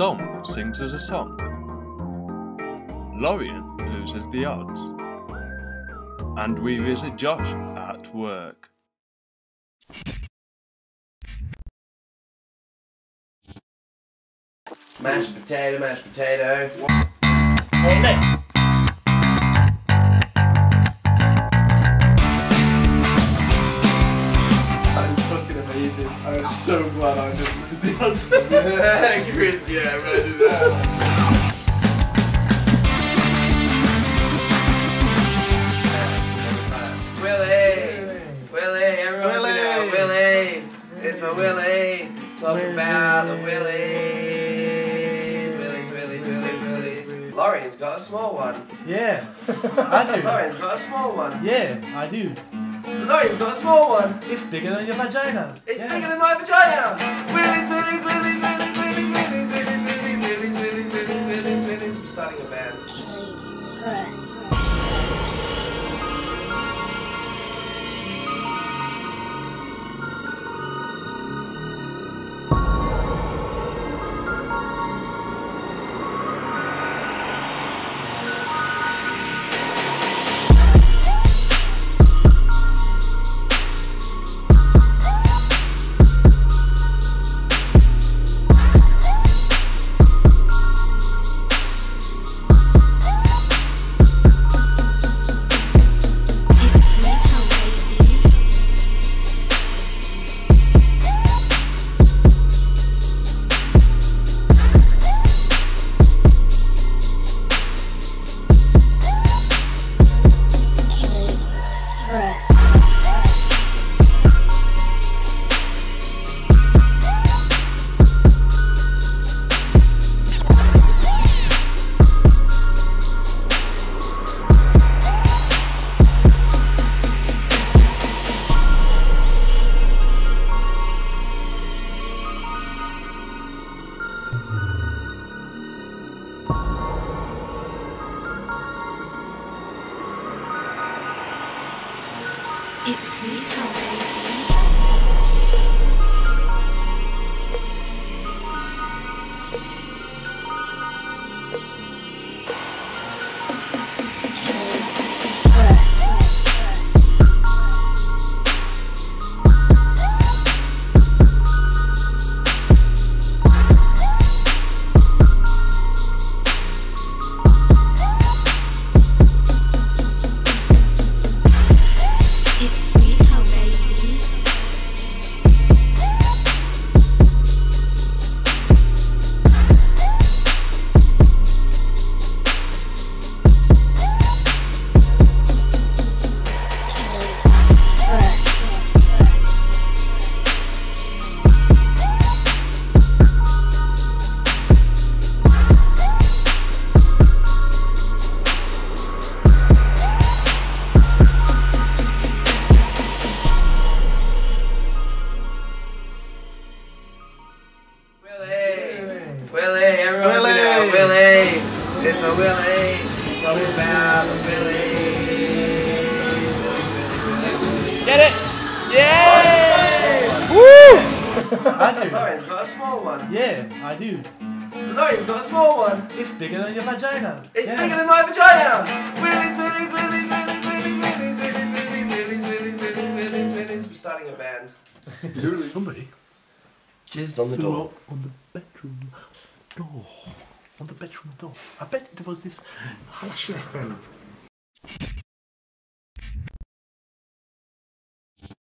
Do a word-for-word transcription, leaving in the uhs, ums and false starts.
Dom sings us a song. Lorian loses the odds. And we visit Josh at work. Mashed potato, mashed potato. Ole! That is fucking amazing. I'm so glad I didn't lose the odds. Chris, yeah, imagine that. Willie! Willie, everyone Willie. Willie! Willie! It's my Willie! Talk about the Willies! Willies, Willies, Willies, Willies. Lorian's got a small one. Yeah, I do. Lorian's got a small one. Yeah, I do. Lorian's got a small one. It's bigger than your vagina. It's yeah. bigger than my vagina. Willies, Willies, Willies, Willies, Willies, Willies, Willies, Willies, Willies, Willies, Willies, Willies, Willies. We're starting a band. It's sweet, how baby. Willie, everyone Willie. Willie. Willie! It's my Willie! Talk about the Willies! Get it! Yay! Woo! I do. Lorian's got a small one. Yeah, I do. Lorian's got a small one. It's bigger than your vagina. It's yeah. bigger than my vagina! Willies, Willies, Willies, Willies, Willies, Willies, Willies, Willies, Willies, Willies, Willies, Willies, Willies. We're starting a band. Somebody Jizzed on the threw door. up on the bedroom door. On the bedroom door. I bet it was this Halash F M